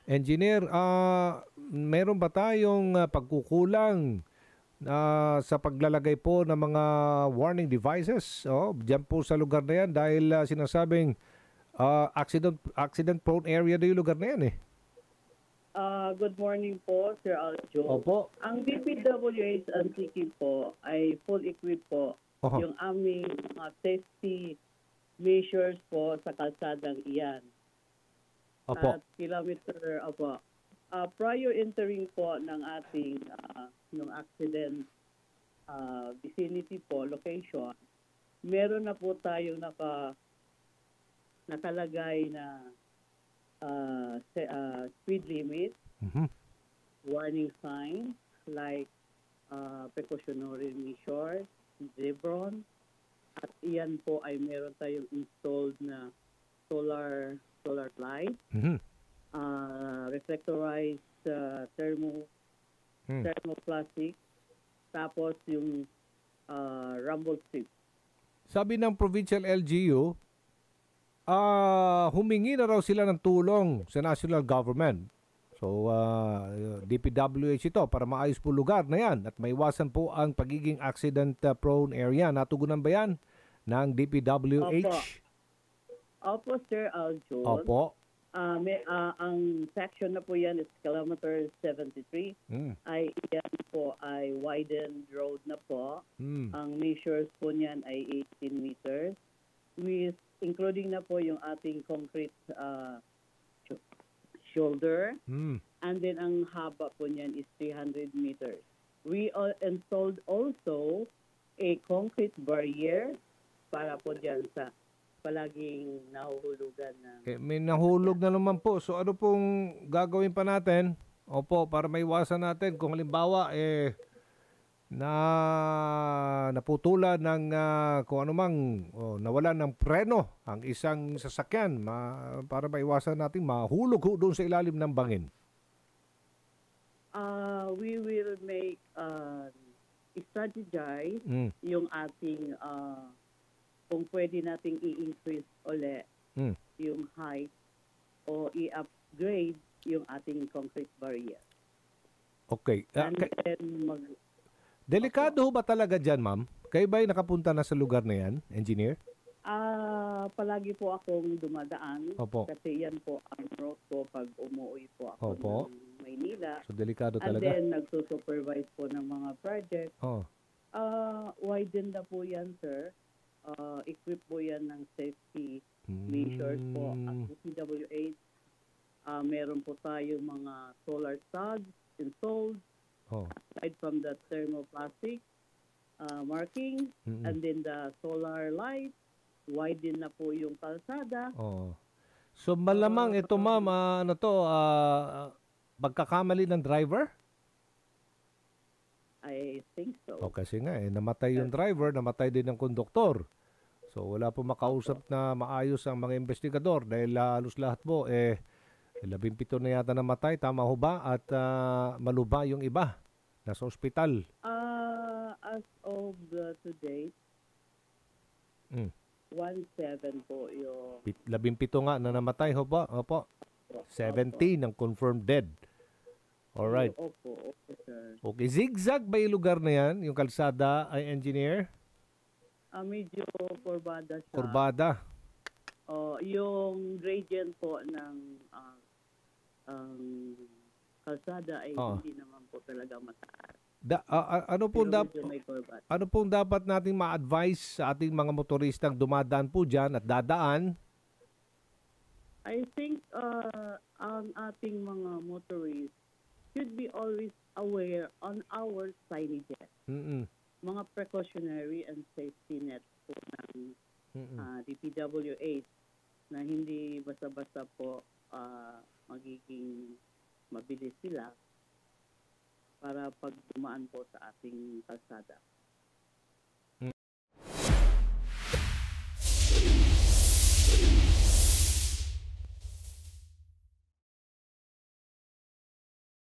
Engineer, meron ba tayong pagkukulang sa paglalagay po ng mga warning devices diyan po sa lugar na yan dahil sinasabing accident prone area na yung lugar na yan eh. Good morning po, Sir Aljo. Opo. Ang DPWH Antique po ay full equipped po Oho. yung aming mga safety measures po sa kalsadang iyan. Opo. At kilometer, opo. Prior entering po ng ating ng accident vicinity po, location, meron na po tayong nakalagay na speed limit, warning signs like precautionary measures, zebron, at iyan po ay meron tayong installed na solar light, reflectorized thermoplastic, tapos yung rumble strip. Sabi ng Provincial LGU, humingi na raw sila ng tulong sa national government. So, DPWH ito para maayos po lugar na yan at maiwasan po ang pagiging accident-prone area. Natugunan ba yan ng DPWH? Opo, Sir Aljo. Opo. Ang section na po yan is kilometer 73. Ay yan po ay widened road na po. Ang measures po niyan ay 18 meters. With including na po yung ating concrete shoulder. And then ang haba po niyan is 300 meters. We installed also a concrete barrier para po diyan sa palaging nahuhulugan na. May nahulog na naman po. So ano pong gagawin pa natin? Opo, para maiwasan natin kung halimbawa naputulan ng kung ano mang nawalan ng preno ang isang sasakyan para maiwasan natin mahulog doon sa ilalim ng bangin. We will make strategize yung ating kung pwede nating i-increase ulit yung height o i-upgrade yung ating concrete barrier. Okay. And then delikado ho ba talaga dyan, ma'am? Kayo ba'y nakapunta na sa lugar na yan, engineer? Palagi po akong dumadaan. Opo. Kasi yan po ang route ko pag umuwi po ako ng Maynila. So delikado And talaga. then nagsusupervise po ng mga project. Widen na po yan, sir. Equip po yan ng safety measures po at DPWH. Meron po tayo mga solar studs installed aside from the thermoplastic marking and then the solar light. Widen na po yung kalsada. So malamang ito, ma'am, pagkakamali ng driver? I think so. Kasi nga namatay yung driver, namatay din ng konduktor. So wala po makausap na maayos ang mga investigador dahil halos lahat po 17 na yata namatay, tama ho ba? At maluba yung iba nasa ospital. As of to date, 17 po yung 17 nga na namatay ho ba? Opo. 17 ang confirmed dead. Alright. Opo, sir. Okay, zigzag ba yung lugar na yan? Yung kalsada ay engineer? Medyo kurbada siya. Kurbada. Yung gradient po ng kalsada ay hindi naman po talaga mataas. Ano pong dapat nating ma-advise sa ating mga motoristang dumadaan po dyan at dadaan? I think ang ating mga motorists should be always aware on our signages. Mga precautionary and safety net po ng DPWH na hindi basta-basta po magiging mabilis sila para pag dumaan po sa ating kalsada.